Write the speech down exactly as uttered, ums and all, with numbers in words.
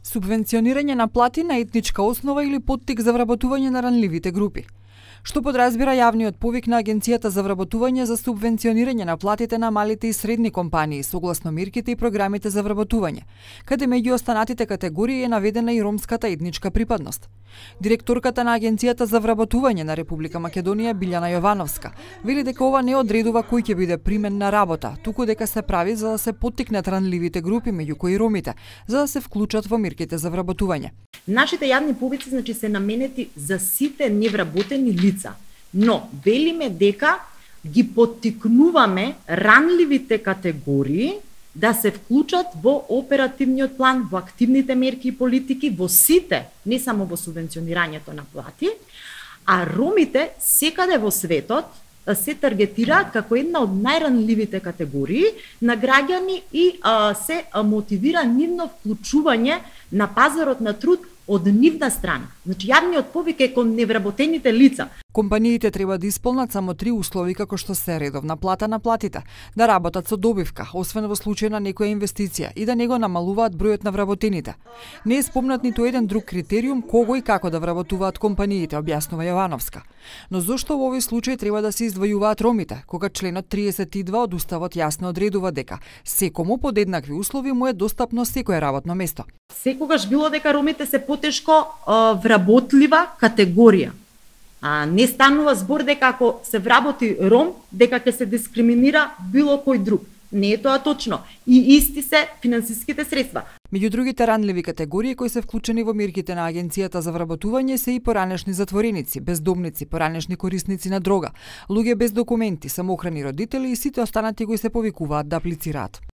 Субвенционирање на плати на етничка основа или поттик за вработување на ранливите групи. Што подразбира јавниот повик на Агенцијата за вработување за субвенционирање на платите на малите и средни компании согласно мерките и програмите за вработување, каде меѓу останатите категории е наведена и ромската етничка припадност. Директорката на Агенцијата за вработување на Република Македонија Билјана Јовановска вели дека ова не одредува кој ќе биде примен на работа, туку дека се прави за да се поттикнат ранливите групи, меѓу кои ромите, за да се вклучат во мерките за вработување. Нашите јавни повици значи се наменети за сите невработени лица, но велиме дека ги поттикнуваме ранливите категории да се вклучат во оперативниот план, во активните мерки и политики, во сите, не само во субвенционирањето на плати, а ромите секаде во светот се таргетираат како една од најранливите категории на граѓани и а, се мотивира нивно вклучување на пазарот на труд од нивна страна. Значи, јавниот повик е кон невработените лица. Компаниите треба да исполнат само три услови како што се редовна плата на платите, да работат со добивка, освен во случај на некоја инвестиција и да не го намалуваат бројот на вработените. Не е спомнат ниту еден друг критериум кого и како да вработуваат компаниите, објаснува Јовановска. Но зошто во овој случај треба да се издвојуваат ромите, кога членот триесет и два од Уставот јасно одредува дека секому под еднакви услови му е достапно секое работно место. Секогаш било дека ромите се потешко а, вработлива категорија. А не станува збор дека ако се вработи ром, дека ќе се дискриминира било кој друг. Не е тоа точно. И исти се финансиските средства. Меѓу другите ранливи категории кои се вклучени во мерките на Агенцијата за вработување се и поранешни затвореници, бездомници, поранешни корисници на дрога, луѓе без документи, самоохрани родители и сите останати кои се повикуваат да аплицираат.